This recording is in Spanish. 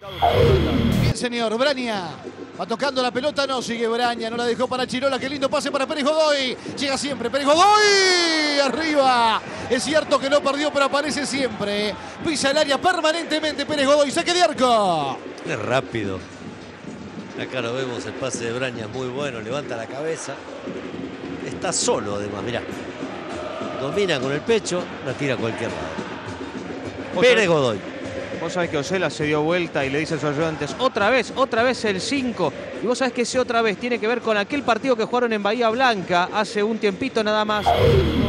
Bien, señor. Braña. Va tocando la pelota, no sigue Braña, no la dejó para Chirola, qué lindo pase para Pérez Godoy. Llega siempre Pérez Godoy, arriba. Es cierto que no perdió, pero aparece siempre. Pisa el área permanentemente Pérez Godoy, saque de arco. Es rápido. Acá lo vemos, el pase de Braña es muy bueno, levanta la cabeza. Está solo además, mirá. Domina con el pecho, la tira a cualquier lado. Pérez Godoy. Vos sabés que Osela se dio vuelta y le dice a sus ayudantes, otra vez el 5. Y vos sabés que ese otra vez tiene que ver con aquel partido que jugaron en Bahía Blanca hace un tiempito nada más.